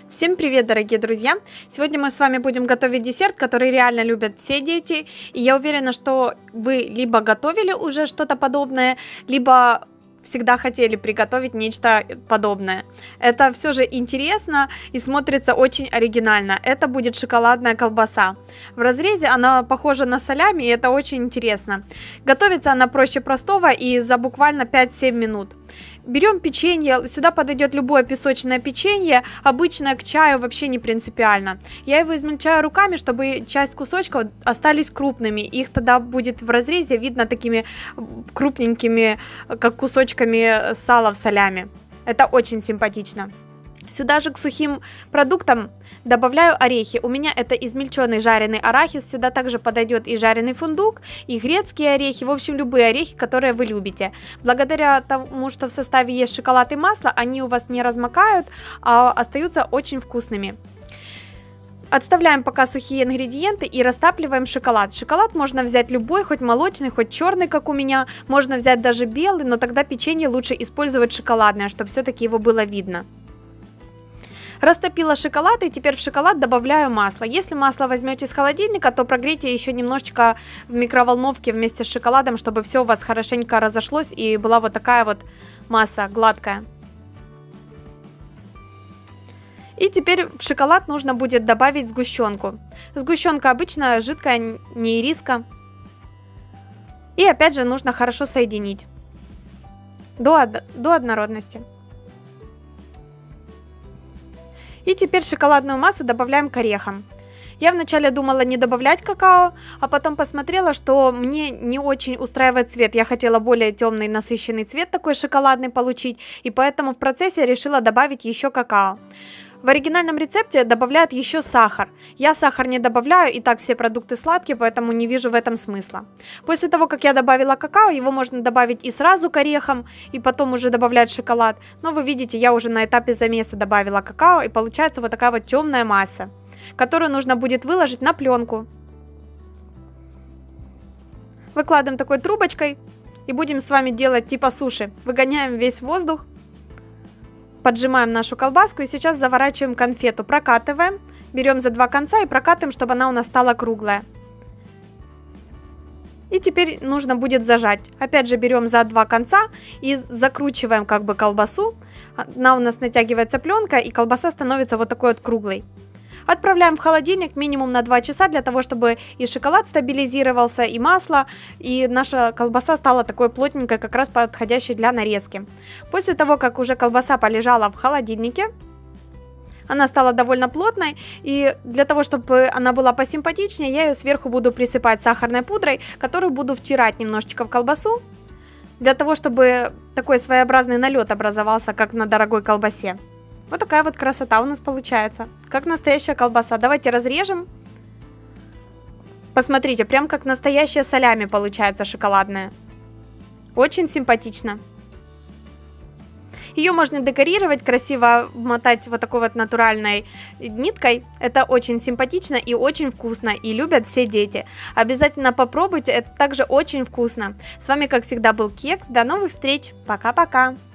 Всем привет, дорогие друзья! Сегодня мы с вами будем готовить десерт, который реально любят все дети. И я уверена, что вы либо готовили уже что-то подобное, либо всегда хотели приготовить нечто подобное. Это все же интересно и смотрится очень оригинально. Это будет шоколадная колбаса. В разрезе она похожа на салями, и это очень интересно. Готовится она проще простого и за буквально 5-7 минут. Берем печенье, сюда подойдет любое песочное печенье, обычное к чаю вообще не принципиально. Я его измельчаю руками, чтобы часть кусочков остались крупными, их тогда будет в разрезе видно такими крупненькими, как кусочками сала в солями. Это очень симпатично. Сюда же к сухим продуктам добавляю орехи. У меня это измельченный жареный арахис. Сюда также подойдет и жареный фундук, и грецкие орехи. В общем, любые орехи, которые вы любите. Благодаря тому, что в составе есть шоколад и масло, они у вас не размокают, а остаются очень вкусными. Отставляем пока сухие ингредиенты и растапливаем шоколад. Шоколад можно взять любой, хоть молочный, хоть черный, как у меня. Можно взять даже белый, но тогда печенье лучше использовать шоколадное, чтобы все-таки его было видно. Растопила шоколад, и теперь в шоколад добавляю масло. Если масло возьмете из холодильника, то прогрейте еще немножечко в микроволновке вместе с шоколадом, чтобы все у вас хорошенько разошлось и была вот такая вот масса гладкая. И теперь в шоколад нужно будет добавить сгущенку. Сгущенка обычно жидкая, не ириска. И опять же нужно хорошо соединить до однородности. И теперь шоколадную массу добавляем к орехам. Я вначале думала не добавлять какао, а потом посмотрела, что мне не очень устраивает цвет. Я хотела более темный насыщенный цвет такой шоколадный получить, и поэтому в процессе решила добавить еще какао. В оригинальном рецепте добавляют еще сахар. Я сахар не добавляю, и так все продукты сладкие, поэтому не вижу в этом смысла. После того, как я добавила какао, его можно добавить и сразу к орехам, и потом уже добавлять шоколад. Но вы видите, я уже на этапе замеса добавила какао, и получается вот такая вот темная масса, которую нужно будет выложить на пленку. Выкладываем такой трубочкой, и будем с вами делать типа суши. Выгоняем весь воздух. Поджимаем нашу колбаску и сейчас заворачиваем конфету, прокатываем, берем за два конца и прокатываем, чтобы она у нас стала круглая. И теперь нужно будет зажать. Опять же берем за два конца и закручиваем как бы колбасу. Она у нас натягивается пленка, и колбаса становится вот такой вот круглой. Отправляем в холодильник минимум на 2 часа, для того, чтобы и шоколад стабилизировался, и масло, и наша колбаса стала такой плотненькой, как раз подходящей для нарезки. После того, как уже колбаса полежала в холодильнике, она стала довольно плотной, и для того, чтобы она была посимпатичнее, я ее сверху буду присыпать сахарной пудрой, которую буду втирать немножечко в колбасу, для того, чтобы такой своеобразный налет образовался, как на дорогой колбасе. Вот такая вот красота у нас получается, как настоящая колбаса. Давайте разрежем. Посмотрите, прям как настоящая солями получается шоколадная. Очень симпатично. Ее можно декорировать, красиво мотать вот такой вот натуральной ниткой. Это очень симпатично и очень вкусно, и любят все дети. Обязательно попробуйте, это также очень вкусно. С вами, как всегда, был Кекс. До новых встреч. Пока-пока.